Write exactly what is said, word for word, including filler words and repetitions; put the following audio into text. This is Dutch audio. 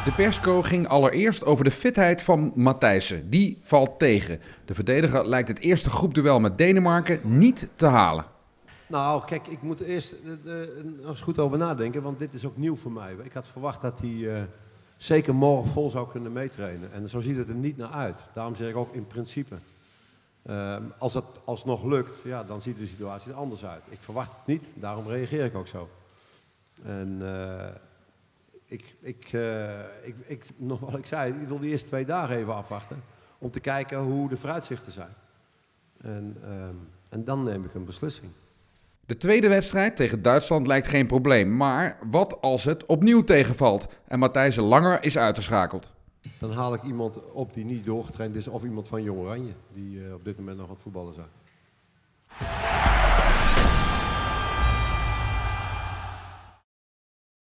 De persco ging allereerst over de fitheid van Matthijssen. Die valt tegen. De verdediger lijkt het eerste groepduel met Denemarken niet te halen. Nou, kijk, ik moet eerst er eens goed over nadenken, want dit is ook nieuw voor mij. Ik had verwacht dat hij uh, zeker morgen vol zou kunnen meetrainen. En zo ziet het er niet naar uit. Daarom zeg ik ook in principe. Uh, als het alsnog lukt, ja, dan ziet de situatie er anders uit. Ik verwacht het niet, daarom reageer ik ook zo. En uh, ik, ik, uh, ik, ik, nog wat ik zei, ik wil die eerste twee dagen even afwachten. Om te kijken hoe de vooruitzichten zijn. En, uh, en dan neem ik een beslissing. De tweede wedstrijd tegen Duitsland lijkt geen probleem. Maar wat als het opnieuw tegenvalt en Matthijssen langer is uitgeschakeld? Dan haal ik iemand op die niet doorgetraind is of iemand van Jong Oranje. Die uh, op dit moment nog aan het voetballen zijn.